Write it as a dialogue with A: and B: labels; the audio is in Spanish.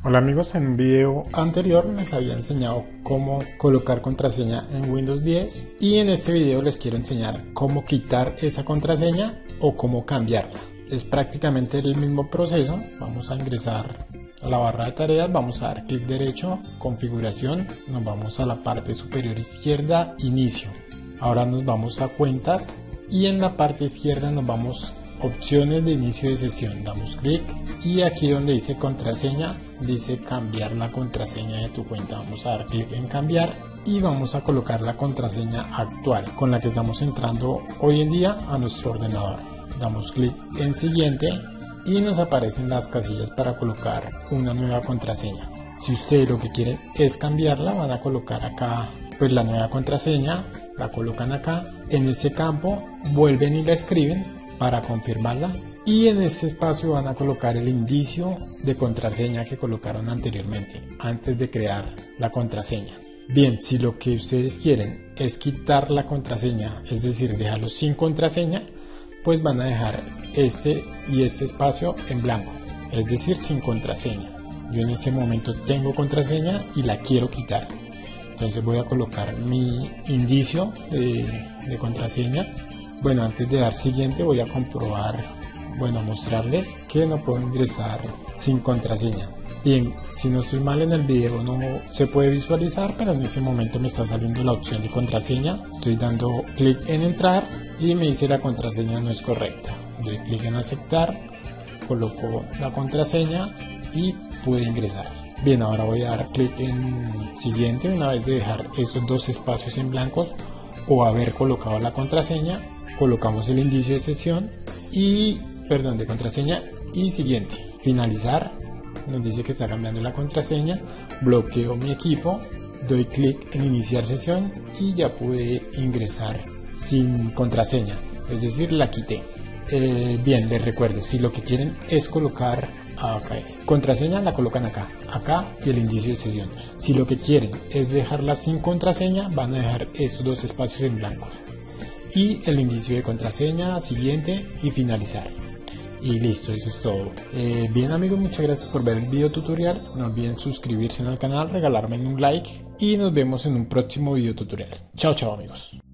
A: Hola amigos, en un video anterior les había enseñado cómo colocar contraseña en Windows 10 y en este video les quiero enseñar cómo quitar esa contraseña o cómo cambiarla. Es prácticamente el mismo proceso. Vamos a ingresar a la barra de tareas, vamos a dar clic derecho, configuración, nos vamos a la parte superior izquierda, inicio. Ahora nos vamos a cuentas y en la parte izquierda nos vamos opciones de inicio de sesión, damos clic y aquí donde dice contraseña, dice cambiar la contraseña de tu cuenta. Vamos a dar clic en cambiar y vamos a colocar la contraseña actual con la que estamos entrando hoy en día a nuestro ordenador. Damos clic en siguiente y nos aparecen las casillas para colocar una nueva contraseña. Si ustedes lo que quieren es cambiarla, van a colocar acá pues la nueva contraseña, la colocan acá, en ese campo vuelven y la escriben para confirmarla y en este espacio van a colocar el indicio de contraseña que colocaron anteriormente antes de crear la contraseña. Bien, si lo que ustedes quieren es quitar la contraseña, es decir, dejarlo sin contraseña, pues van a dejar este y este espacio en blanco, es decir, sin contraseña. Yo en este momento tengo contraseña y la quiero quitar, entonces voy a colocar mi indicio de contraseña. Bueno, antes de dar siguiente voy a comprobar, a mostrarles que no puedo ingresar sin contraseña. Bien, si no estoy mal en el video no se puede visualizar, pero en ese momento me está saliendo la opción de contraseña. Estoy dando clic en entrar y me dice la contraseña no es correcta. Doy clic en aceptar, coloco la contraseña y puedo ingresar. Bien, ahora voy a dar clic en siguiente una vez de dejar esos dos espacios en blancos o haber colocado la contraseña. Colocamos el indicio de sesión de contraseña y siguiente. Finalizar, nos dice que está cambiando la contraseña, bloqueo mi equipo, doy clic en iniciar sesión y ya pude ingresar sin contraseña, es decir, la quité. Bien, les recuerdo, si lo que quieren es colocar contraseña, la colocan acá y el indicio de sesión. Si lo que quieren es dejarla sin contraseña, van a dejar estos dos espacios en blanco y el indicio de contraseña, siguiente y finalizar. Y listo, eso es todo. Bien amigos, muchas gracias por ver el video tutorial. No olviden suscribirse al canal, regalarme un like y nos vemos en un próximo video tutorial. Chao amigos.